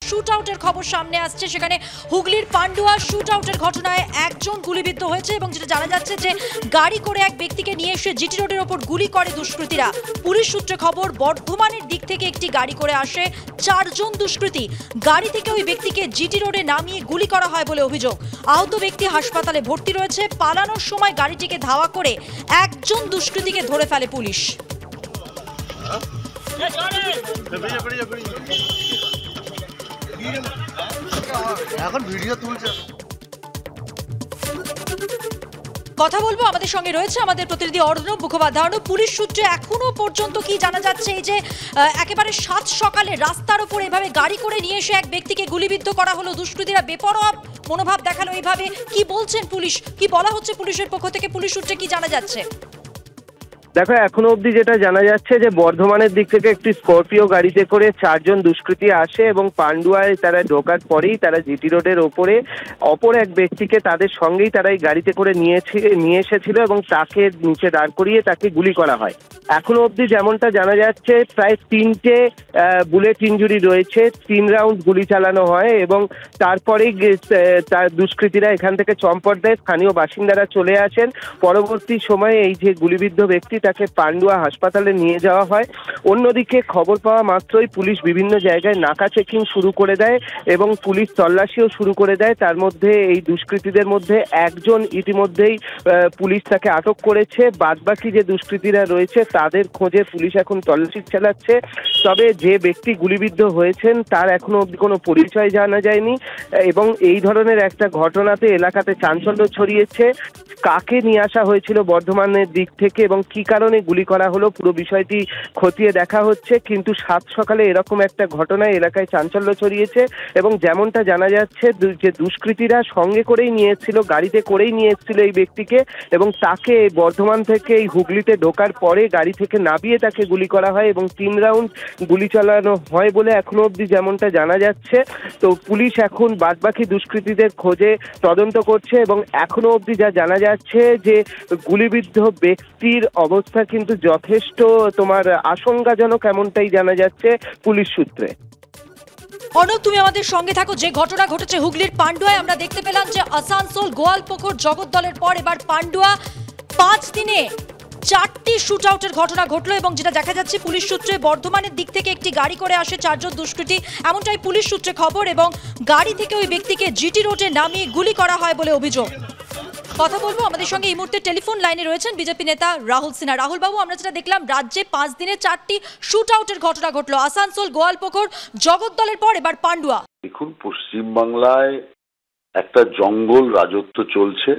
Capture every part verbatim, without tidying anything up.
Shoot আউটের খবর সামনে আসছে। সেখানে হুগলির পান্ডুয়া শুট আউটের ঘটনায় একজন গুলিবিদ্ধ হয়েছে এবং যেটা জানা যাচ্ছে যে গাড়ি করে এক ব্যক্তিকে নিয়ে এসে জিটি রোডের ওপর গুলি করে দুষ্কৃতীরা। পুলিশ সূত্রে খবর, বর্ধমানের দিক থেকে একটি গাড়ি করে আসে চারজন দুষ্কৃতী। গাড়ি থেকে ওই ব্যক্তিকে জিটি রোডে নামিয়ে গুলি করা হয় বলে অভিযোগ। আহত ব্যক্তি হাসপাতালে ভর্তি রয়েছে। পালানোর সময় গাড়িটিকে ধাওয়া করে একজন দুষ্কৃতীকে ধরে ফেলে পুলিশ। এখন ভিডিও তুলছে। কথা বলবো, আমাদের সঙ্গে রয়েছে আমাদের প্রতিনিধি অর্ণব মুখোপাধ্যায়। পুলিশ সূত্রে এখনো পর্যন্ত কি জানা যাচ্ছে? এই যে একেবারে সাত সকালে রাস্তার উপর এভাবে গাড়ি করে নিয়ে এসে এক ব্যক্তিকে গুলিবিদ্ধ করা হলো, দুষ্কৃতীরা বেপরোয়া মনোভাব দেখালো, এইভাবে কি বলছেন পুলিশ, কি বলা হচ্ছে পুলিশের পক্ষ থেকে? পুলিশ সূত্রে কি জানা যাচ্ছে? দেখো, এখনো অবধি যেটা জানা যাচ্ছে যে বর্ধমানের দিক থেকে একটি স্করপিও গাড়িতে করে চারজন দুষ্কৃতী আসে এবং পান্ডুয়ায় তারা ঢোকার পরেই তারা জিটি রোডের ওপরে অপর এক ব্যক্তিকে তাদের সঙ্গেই তারা এই গাড়িতে করে নিয়েছে নিয়ে এসেছিল এবং তাকে নিচে দাঁড় করিয়ে তাকে গুলি করা হয়। এখনো অবধি যেমনটা জানা যাচ্ছে প্রায় তিনটে বুলেট ইঞ্জুরি রয়েছে, তিন রাউন্ড গুলি চালানো হয় এবং তারপরেই তার দুষ্কৃতীরা এখান থেকে চম্পট দেয়। স্থানীয় বাসিন্দারা চলে আসেন। পরবর্তী সময়ে এই যে গুলিবিদ্ধ ব্যক্তি তাকে পান্ডুয়া হাসপাতালে নিয়ে যাওয়া হয়। অন্যদিকে খবর পাওয়া মাত্রই পুলিশ বিভিন্ন জায়গায় নাকা চেকিং শুরু করে দেয় এবং পুলিশ তল্লাশিও শুরু করে দেয়। তার মধ্যে এই দুষ্কৃতীদের মধ্যে একজন ইতিমধ্যেই পুলিশ তাকে আটক করেছে। বাদবাকি যে দুষ্কৃতীরা রয়েছে তাদের খোঁজে পুলিশ এখন তল্লাশি চালাচ্ছে। তবে যে ব্যক্তি গুলিবিদ্ধ হয়েছেন তার এখনো অবধি কোনো পরিচয় জানা যায়নি এবং এই ধরনের একটা ঘটনাতে এলাকাতে চাঞ্চল্য ছড়িয়েছে। কাকে নিয়ে আসা হয়েছিল বর্ধমানের দিক থেকে এবং কি কারণে গুলি করা হলো পুরো বিষয়টি খতিয়ে দেখা হচ্ছে। কিন্তু সাত সকালে এরকম একটা ঘটনায় এলাকায় চাঞ্চল্য ছড়িয়েছে এবং যেমনটা জানা যাচ্ছে যে দুষ্কৃতীরা সঙ্গে করেই নিয়ে এসেছিল, গাড়িতে করেই নিয়ে এসেছিল এই ব্যক্তিকে এবং তাকে বর্ধমান থেকে এই হুগলিতে ঢোকার পরে গাড়ি থেকে নামিয়ে তাকে গুলি করা হয় এবং তিন রাউন্ড গুলি চালানো হয় বলে এখনো অবধি যেমনটা জানা যাচ্ছে। তো পুলিশ এখন বাদবাকি দুষ্কৃতীদের খোঁজে তদন্ত করছে এবং এখনো অবধি যা জানা যাচ্ছে যে গুলিবিদ্ধ ব্যক্তির অবস্থা কিন্তু যথেষ্ট তোমার আশঙ্কাজনক, এমনটাই জানা যাচ্ছে পুলিশ সূত্রে। অর্ণব, তুমি আমাদের সঙ্গে থাকো। যে ঘটনা ঘটেছে হুগলির পান্ডুয়ায়, আমরা দেখতে পেলাম যে আসানসোল, গোয়ালপুকুর, জগদ্দলের পর এবার পান্ডুয়া, পাঁচ দিনে চারটি শুট আউটের ঘটনা ঘটলো এবং যেটা দেখা যাচ্ছে পুলিশ সূত্রে বর্ধমানের দিক থেকে একটি গাড়ি করে আসে চারজন দুষ্কৃতী, এমনটাই পুলিশ সূত্রে খবর এবং গাড়ি থেকে ওই ব্যক্তিকে জিটি রোডে নামিয়ে গুলি করা হয় বলে অভিযোগ। কথা বলবো, আমাদের সঙ্গে এই মুহূর্তে টেলিফোন লাইনে রয়েছেন বিজেপি নেতা রাহুল সিনহা। রাহুল বাবু, আমরা যেটা দেখলাম রাজ্যে পাঁচ দিনে চারটি শুট আউটের ঘটনা ঘটলো, আসানসোল, গোয়ালপুকুর, জগদ্দলের পর এবার পান্ডুয়া। দেখুন, পশ্চিমবাংলায় একটা জঙ্গল রাজত্ব চলছে।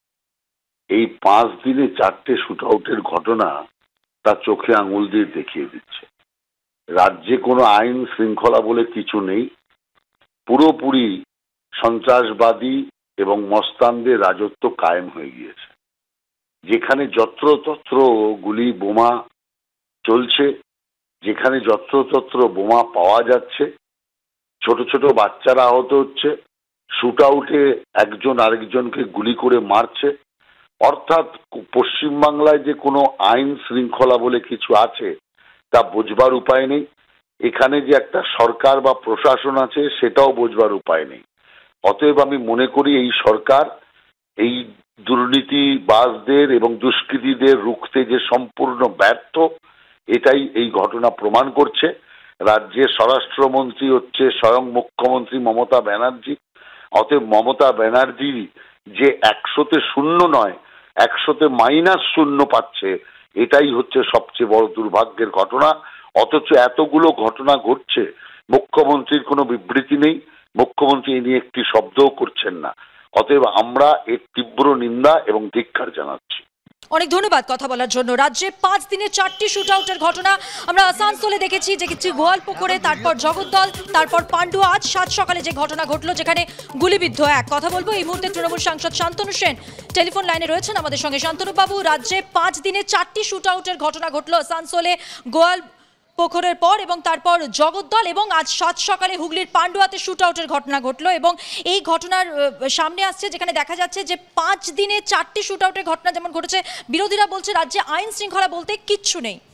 এই পাঁচ দিনে চারটে শুট আউটের ঘটনা তা চোখে আঙুল দিয়ে দেখিয়ে দিচ্ছে রাজ্যে কোনো আইন শৃঙ্খলা বলে কিছু নেই। পুরোপুরি সন্ত্রাসবাদী এবং মস্তানদের রাজত্ব কায়েম হয়ে গিয়েছে। যেখানে যত্রতত্র গুলি বোমা চলছে, যেখানে যত্রতত্র বোমা পাওয়া যাচ্ছে, ছোট ছোট বাচ্চারা আহত হচ্ছে, শুট আউটে একজন আরেকজনকে গুলি করে মারছে। অর্থাৎ পশ্চিমবাংলায় যে কোনো আইন শৃঙ্খলা বলে কিছু আছে তা বোঝবার উপায় নেই। এখানে যে একটা সরকার বা প্রশাসন আছে সেটাও বোঝবার উপায় নেই। অতএব আমি মনে করি এই সরকার এই দুর্নীতিবাজদের এবং দুষ্কৃতীদের রুখতে যে সম্পূর্ণ ব্যর্থ, এটাই এই ঘটনা প্রমাণ করছে। রাজ্যের স্বরাষ্ট্রমন্ত্রী হচ্ছে স্বয়ং মুখ্যমন্ত্রী মমতা ব্যানার্জি। অতএব মমতা ব্যানার্জি যে একশোতে শূন্য নয়, একশোতে মাইনাস শূন্য পাচ্ছে, এটাই হচ্ছে সবচেয়ে বড় দুর্ভাগ্যের ঘটনা। অথচ এতগুলো ঘটনা ঘটছে, মুখ্যমন্ত্রীর কোনো বিবৃতি নেই, মুখ্যমন্ত্রী এ নিয়ে একটি শব্দও করছেন না। অতএব আমরা এর তীব্র নিন্দা এবং ধিক্কার জানাচ্ছি। অনেক ধন্যবাদ কথা বলার জন্য। রাজ্যে পাঁচ দিনে চারটি শুট আউটের ঘটনা আমরা আসানসোলে দেখেছি, দেখেছি গোয়ালপুকুরে, তারপর জগদ্দল, তারপর পান্ডুয়া, আজ সাত সকালে যে ঘটনা ঘটলো যেখানে গুলিবিদ্ধ এক। কথা বলবো এই মুহূর্তে তৃণমূল সাংসদ শান্তনু সেন টেলিফোন লাইনে রয়েছেন আমাদের সঙ্গে। শান্তনু বাবু, রাজ্যে পাঁচ দিনে চারটি শুট আউটের ঘটনা ঘটলো আসানসোলে, গোয়াল পুকুরের পর এবং তারপর জগদ্দল এবং আজ সাত সকালে হুগলির পান্ডুয়াতে শুট আউটের ঘটনা ঘটলো এবং এই ঘটনার সামনে আসছে যেখানে দেখা যাচ্ছে যে পাঁচ দিনে চারটি শুট আউটের ঘটনা যেমন ঘটেছে, বিরোধীরা বলছে রাজ্যে আইন শৃঙ্খলা বলতে কিচ্ছু নেই।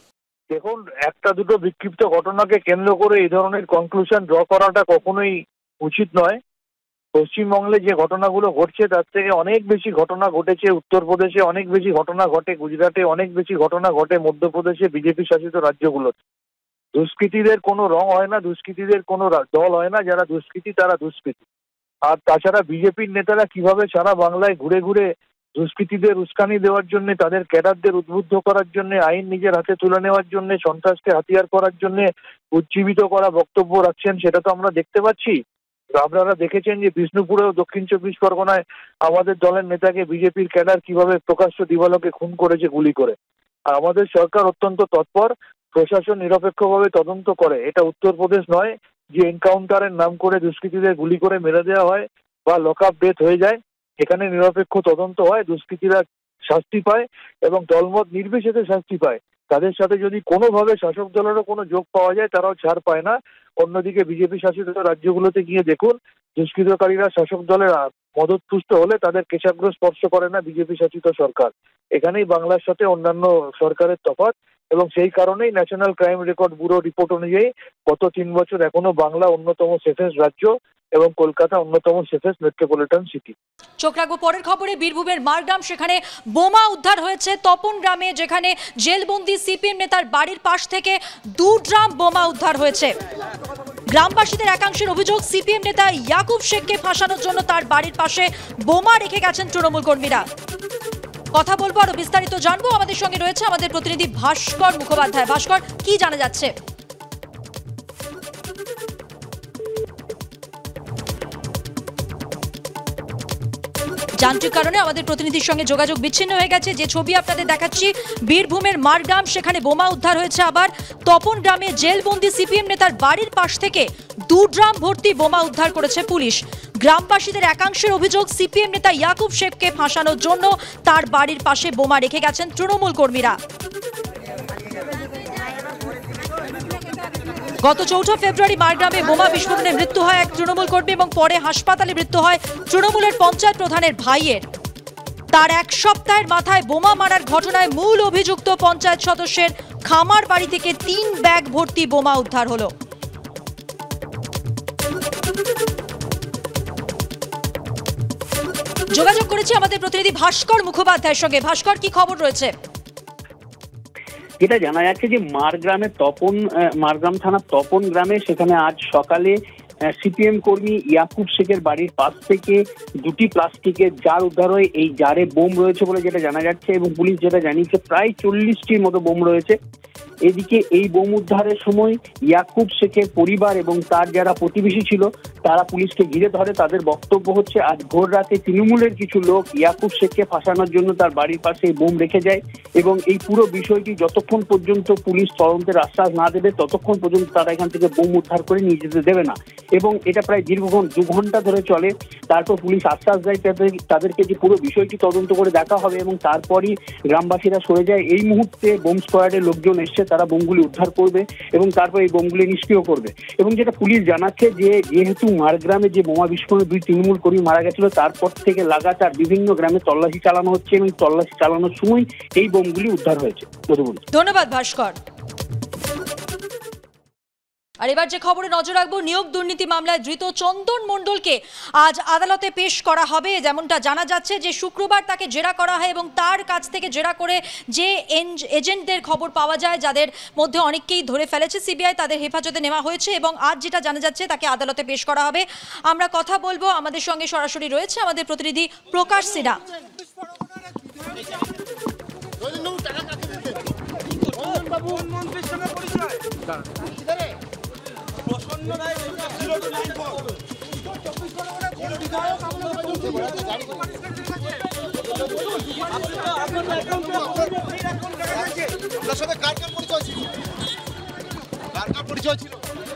দেখুন, একটা দুটো বিক্ষিপ্ত ঘটনাকে কেন্দ্র করে এই ধরনের কনক্লুশন ড্র করাটা কখনোই উচিত নয়। পশ্চিমবঙ্গে যে ঘটনাগুলো ঘটছে তার থেকে অনেক বেশি ঘটনা ঘটেছে উত্তরপ্রদেশে, অনেক বেশি ঘটনা ঘটে গুজরাটে, অনেক বেশি ঘটনা ঘটে মধ্যপ্রদেশে, বিজেপি শাসিত রাজ্যগুলোতে। দুষ্কৃতীদের কোনো রং হয় না, দুষ্কৃতীদের কোনো দল হয় না, যারা দুষ্কৃতী তারা দুষ্কৃতী। আর তাছাড়া বিজেপির নেতারা কিভাবে সারা বাংলায় ঘুরে ঘুরে দুষ্কৃতীদের উস্কানি দেওয়ার জন্য, তাদের ক্যাডারদের উদ্বুদ্ধ করার জন্য, আইন নিজের হাতে তুলে নেওয়ার জন্য, সন্ত্রাসকে হাতিয়ার করার জন্য উজ্জীবিত করা বক্তব্য রাখছেন, সেটা তো আমরা দেখতে পাচ্ছি। আপনারা দেখেছেন যে বিষ্ণুপুরেও দক্ষিণ চব্বিশ পরগনায় আমাদের দলের নেতাকে বিজেপির ক্যাডার কিভাবে প্রকাশ্য দিবালোকে খুন করেছে গুলি করে। আর আমাদের সরকার অত্যন্ত তৎপর, প্রশাসন নিরপেক্ষভাবে তদন্ত করে। এটা উত্তরপ্রদেশ নয় যে এনকাউন্টারের নাম করে দুষ্কৃতীদের গুলি করে মেরে দেওয়া হয় বা লক আপ ডেথ হয়ে যায়। এখানে নিরপেক্ষ তদন্ত হয়, দুষ্কৃতীরা শাস্তি পায় এবং দলমত নির্বিশেষে শাস্তি পায়। তাদের সাথে যদি কোনোভাবে শাসক দলেরও কোনো যোগ পাওয়া যায় তারাও ছাড় পায় না। অন্যদিকে বিজেপি শাসিত রাজ্যগুলোতে গিয়ে দেখুন, দুষ্কৃতকারীরা শাসক দলের মদতপুষ্ট হলে তাদের কেশাগ্র স্পর্শ করে না বিজেপি শাসিত সরকার। এখানেই বাংলার সাথে অন্যান্য সরকারের তফাৎ, এবং সেই কারণেই national crime record bureau report অনুযায়ী গত তিন বছর এখনো বাংলা অন্যতম সেফেস্ট রাজ্য এবং কলকাতা অন্যতম সেফেস্ট মেট্রোপলিটন সিটি। চোখ রাখবো পরের খবরে, বীরভূমের মারগ্রাম, সেখানে বোমা উদ্ধার হয়েছে তপন গ্রামে, যেখানে জেলবন্দি সিপিএম নেতার বাড়ির পাশ থেকে দু ড্রাম বোমা উদ্ধার হয়েছে। গ্রামবাসীদের একাংশের অভিযোগ, সিপিএম নেতা ইয়াকুব শেখকে ফাঁসানোর জন্য তার বাড়ির পাশে বোমা রেখে গেছেন তৃণমূল কর্মীরা। কথা বলবো, আরো বিস্তারিত জানবো। আমাদের সঙ্গে রয়েছে আমাদের প্রতিনিধি ভাস্কর মুখোপাধ্যায়। ভাস্কর, কি জানা যাচ্ছে? যান্ত্রিক কারণে আমাদের প্রতিনিধির সঙ্গে যোগাযোগ বিচ্ছিন্ন হয়ে গেছে। যে ছবি আপনাদের দেখাচ্ছি, বীরভূমের মারগ্রাম, সেখানে বোমা উদ্ধার হয়েছে। আবার তপন গ্রামে জেলবন্দি সিপিএম নেতার বাড়ির পাশ থেকে দু ড্রাম ভর্তি বোমা উদ্ধার করেছে পুলিশ। গ্রামবাসীদের একাংশের অভিযোগ, সিপিএম নেতা ইয়াকুব শেখকে ফাঁসানোর জন্য তার বাড়ির পাশে বোমা রেখে গেছেন তৃণমূল কর্মীরা। গত চৌঠা ফেব্রুয়ারি মারগ্রামে বোমা বিস্ফোরণে মৃত্যু হয় এক তৃণমূল কর্মী এবং পরে হাসপাতালে মৃত্যু হয় তৃণমূলের পঞ্চায়েত প্রধানের ভাইয়ের। তার এক সপ্তাহের মাথায় বোমা মারার ঘটনায় মূল অভিযুক্ত পঞ্চায়েত সদস্যের খামার বাড়ি থেকে তিন ব্যাগ ভর্তি বোমা উদ্ধার হলো। যোগাযোগ করেছি আমাদের প্রতিনিধি ভাস্কর মুখোপাধ্যায়ের সঙ্গে। ভাস্কর, কি খবর রয়েছে? যেটা জানা যাচ্ছে যে মারগ্রামের তপন মারগ্রাম থানার তপন গ্রামে, সেখানে আজ সকালে সিপিএম কর্মী ইয়াকুব শেখের বাড়ির পাশ থেকে দুটি প্লাস্টিকের জার উদ্ধার হয়। এই জারে বোম রয়েছে বলে যেটা জানা যাচ্ছে, এবং পুলিশ যেটা জানিয়েছে প্রায় চল্লিশটির মতো বোম রয়েছে। এদিকে এই বোম উদ্ধারের সময় ইয়াকুব শেখের পরিবার এবং তার যারা প্রতিবেশী ছিল তারা পুলিশকে ঘিরে ধরে। তাদের বক্তব্য হচ্ছে, আজ ভোর রাতে তৃণমূলের কিছু লোক ইয়াকুব শেখকে ফাঁসানোর জন্য তার বাড়ির পাশে বোম রেখে যায়, এবং এই পুরো বিষয়টি যতক্ষণ পর্যন্ত পুলিশ তদন্তের আশ্বাস না দেবে ততক্ষণ পর্যন্ত তারা এখান থেকে বোম উদ্ধার করে নিয়ে যেতে দেবে না। এবং এটা প্রায় দীর্ঘক্ষণ দু ঘন্টা ধরে চলে। তারপর পুলিশ আশ্বাস দেয় তাদেরকে যে পুরো বিষয়টি তদন্ত করে দেখা হবে, এবং তারপরই গ্রামবাসীরা সরে যায়। এই মুহূর্তে বোম স্কোয়াডের লোকজন এসছে, তারা বোমগুলি উদ্ধার করবে এবং তারপর এই বোমগুলি নিষ্ক্রিয় করবে। এবং যেটা পুলিশ জানাচ্ছে যে যেহেতু মারগ্রামে যে বোমা বিস্ফোরণে দুই তৃণমূল কর্মী মারা গেছিল, তারপর থেকে লাগাতার বিভিন্ন গ্রামে তল্লাশি চালানো হচ্ছে, এবং তল্লাশি চালানোর সময় এই বোমগুলি উদ্ধার হয়েছে। ধন্যবাদ ভাস্কর। আর এবার যে খবরে নজর রাখবো, নিয়োগ দুর্নীতি মামলায় ধৃত চন্দন মণ্ডলকে আজ আদালতে পেশ করা হবে। যেমনটা জানা যাচ্ছে যে শুক্রবার তাকে জেরা করা হয় এবং তার কাছ থেকে জেরা করে যে এজেন্টদের খবর পাওয়া যায়, যাদের মধ্যে অনেককেই ধরে ফেলেছে সিবিআই, তাদের হেফাজতে নেওয়া হয়েছে এবং আজ যেটা জানা যাচ্ছে তাকে আদালতে পেশ করা হবে। আমরা কথা বলবো, আমাদের সঙ্গে সরাসরি রয়েছে আমাদের প্রতিনিধি প্রকাশ সিনহা। পরিচয় ছিল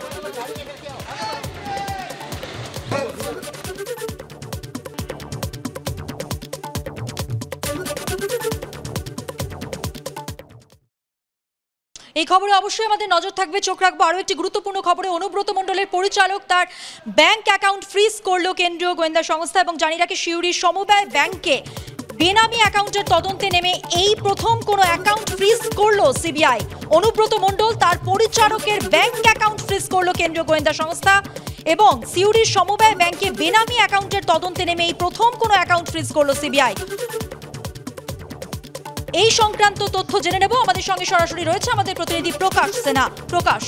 এই খবরে অবশ্যই আমাদের নজর থাকবে, চোখ রাখবো আরও একটি গুরুত্বপূর্ণ খবরে। অনুব্রত মণ্ডলের পরিচালক তার ব্যাংক অ্যাকাউন্ট ফ্রিজ করলো কেন্দ্রীয় গোয়েন্দা সংস্থা, এবং জানিয়ে রাখি সিউড়ির সমবায় ব্যাংকে বেনামি অ্যাকাউন্টের তদন্তে নেমে এই প্রথম কোনো অ্যাকাউন্ট ফ্রিজ করলো সিবিআই। অনুব্রত মণ্ডল তার পরিচারকের ব্যাংক অ্যাকাউন্ট ফ্রিজ করলো কেন্দ্রীয় গোয়েন্দা সংস্থা এবং সিউড়ির সমবায় ব্যাংকে বেনামি অ্যাকাউন্টের তদন্তে নেমে এই প্রথম কোনো অ্যাকাউন্ট ফ্রিজ করলো সিবিআই। এই সংক্রান্ত তথ্য জেনে নেব, আমাদের সঙ্গে সরাসরি রয়েছে আমাদের প্রতিনিধি প্রকাশ সেনা। প্রকাশ,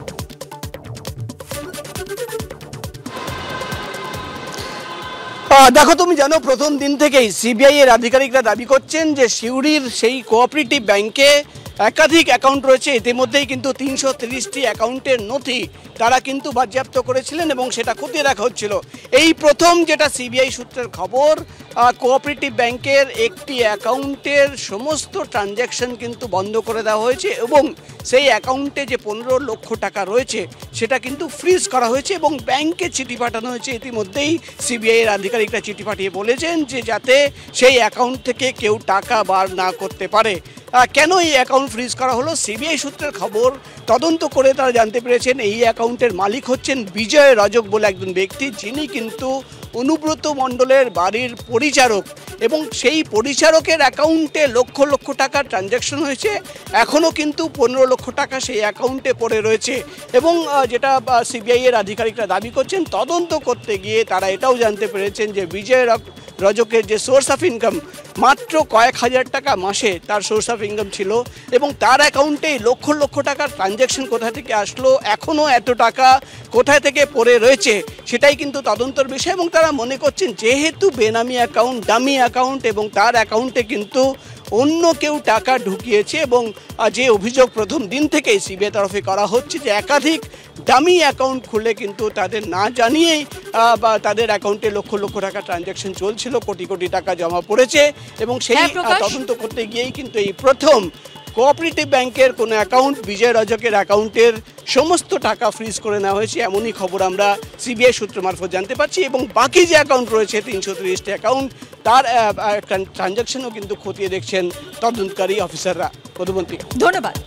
দেখো তুমি জানো প্রথম দিন থেকেই সিবিআই এর আধিকারিকরা দাবি করছেন যে সিউড়ির সেই কোঅপারেটিভ ব্যাংকে একাধিক অ্যাকাউন্ট রয়েছে। ইতিমধ্যেই কিন্তু তিনশো তিরিশটি অ্যাকাউন্টের নথি তারা কিন্তু বাজেয়াপ্ত করেছিলেন এবং সেটা খতিয়ে রাখা হচ্ছিল। এই প্রথম যেটা সিবিআই সূত্রের খবর, কোঅপারেটিভ ব্যাংকের একটি অ্যাকাউন্টের সমস্ত ট্রানজ্যাকশন কিন্তু বন্ধ করে দেওয়া হয়েছে এবং সেই অ্যাকাউন্টে যে পনেরো লক্ষ টাকা রয়েছে সেটা কিন্তু ফ্রিজ করা হয়েছে এবং ব্যাংকে চিঠি পাঠানো হয়েছে। ইতিমধ্যেই সিবিআই এর আধিকারিকরা চিঠি পাঠিয়ে বলেছেন যে যাতে সেই অ্যাকাউন্ট থেকে কেউ টাকা বার না করতে পারে। কেন এই অ্যাকাউন্ট ফ্রিজ করা হলো, সিবিআই সূত্রের খবর, তদন্ত করে তারা জানতে পেরেছেন এই অ্যাকাউন্টের মালিক হচ্ছেন বিজয় রজক বলে একজন ব্যক্তি, যিনি কিন্তু অনুব্রত মণ্ডলের বাড়ির পরিচারক এবং সেই পরিচারকের অ্যাকাউন্টে লক্ষ লক্ষ টাকার ট্রানজ্যাকশন হয়েছে। এখনও কিন্তু পনেরো লক্ষ টাকা সেই অ্যাকাউন্টে পড়ে রয়েছে এবং যেটা সিবিআই এর আধিকারিকরা দাবি করছেন, তদন্ত করতে গিয়ে তারা এটাও জানতে পেরেছেন যে বিজয় রজকের যে সোর্স অফ ইনকাম মাত্র কয়েক হাজার টাকা মাসে তার সোর্স অফ ইনকাম ছিল এবং তার অ্যাকাউন্টে লক্ষ লক্ষ টাকার ট্রানজ্যাকশন কোথা থেকে আসলো, এখনও এত টাকা কোথায় থেকে পড়ে রয়েছে সেটাই কিন্তু তদন্তর বিষয়। এবং তারা মনে করছেন যেহেতু বেনামি অ্যাকাউন্ট, ডামি অ্যাকাউন্ট এবং তার অ্যাকাউন্টে কিন্তু অন্য কেউ টাকা ঢুকিয়েছে এবং যে অভিযোগ প্রথম দিন থেকেই সিবিআই তরফে করা হচ্ছে যে একাধিক ডামি অ্যাকাউন্ট খুলে কিন্তু তাদের না জানিয়েই বা তাদের অ্যাকাউন্টে লক্ষ লক্ষ টাকা ট্রানজ্যাকশন চলছিল, কোটি কোটি টাকা জমা পড়েছে এবং সেই তদন্ত করতে গিয়েই কিন্তু এই প্রথম কোঅপারেটিভ ব্যাংকের কোনো অ্যাকাউন্ট বিজয় রজকের অ্যাকাউন্টের সমস্ত টাকা ফ্রিজ করে নেওয়া হয়েছে, এমনই খবর আমরা সিবিআই সূত্র মারফত জানতে পারছি। এবং বাকি যে অ্যাকাউন্ট রয়েছে তিনশো তিরিশটি অ্যাকাউন্ট, তার ট্রানজ্যাকশনও কিন্তু খতিয়ে দেখছেন তদন্তকারী অফিসাররা। মধুবন্তী, ধন্যবাদ।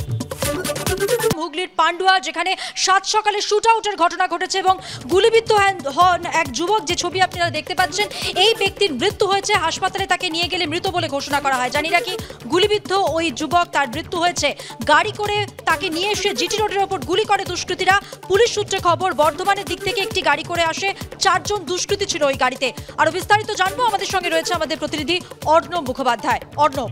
হুগলির পান্ডুয়া, যেখানে সাত সকালে শুট আউটের ঘটনা ঘটেছে এবং গুলিবিদ্ধ হন এক যুবক, যে ছবি আপনারা দেখতে পাচ্ছেন, এই ব্যক্তির মৃত্যু হয়েছে। হাসপাতালে তাকে নিয়ে গেলে মৃত বলে ঘোষণা করা হয়। জানি রাখি, গুলিবিদ্ধ ওই যুবক, তার মৃত্যু হয়েছে। গাড়ি করে তাকে নিয়ে এসে জিটি রোডের ওপর গুলি করে দুষ্কৃতীরা। পুলিশ সূত্রে খবর, বর্ধমানের দিক থেকে একটি গাড়ি করে আসে, চারজন দুষ্কৃতী ছিল ওই গাড়িতে। আরো বিস্তারিত জানবো, আমাদের সঙ্গে রয়েছে আমাদের প্রতিনিধি অর্ণব মুখোপাধ্যায়। অর্ণব,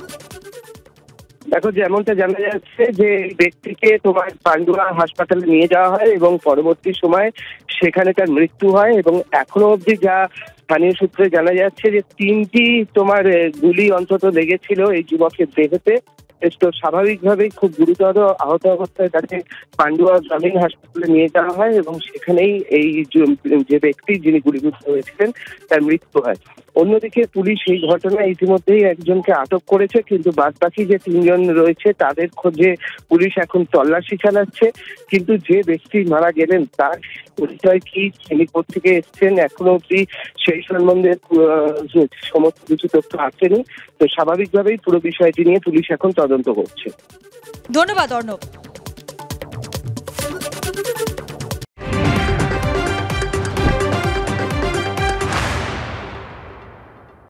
দেখো যেমনটা জানা যাচ্ছে যে ব্যক্তিকে তোমার পান্ডুয়া হাসপাতালে নিয়ে যাওয়া হয় এবং পরবর্তী সময় সেখানে তার মৃত্যু হয় এবং এখনো অবধি যা স্থানীয় সূত্রে জানা যাচ্ছে যে তিনটি তোমার গুলি অন্তত লেগেছিল এই যুবকের দেহেতে। তো স্বাভাবিকভাবেই খুব গুরুতর আহত অবস্থায় তাকে পান্ডুয়া গ্রামীণ হাসপাতালে নিয়ে যাওয়া হয় এবং সেখানেই এই যে ব্যক্তি যিনি গুলিবিদ্ধ হয়েছিলেন তার মৃত্যু হয়। অন্যদিকে পুলিশ এই ঘটনায় ইতিমধ্যেই একজনকে আটক করেছে, কিন্তু বাদ বাকি যে তিনজন রয়েছে তাদের খোঁজে পুলিশ এখন তল্লাশি চালাচ্ছে। কিন্তু যে ব্যক্তি মারা গেলেন তার পরিচয় কি, তিনি কোথেকে এসছেন, এখনো অব্দি সেই সম্বন্ধে সমস্ত কিছু তথ্য আসেনি। তো স্বাভাবিকভাবেই পুরো বিষয়টি নিয়ে পুলিশ এখন তদন্ত করছে। ধন্যবাদ অর্ণব।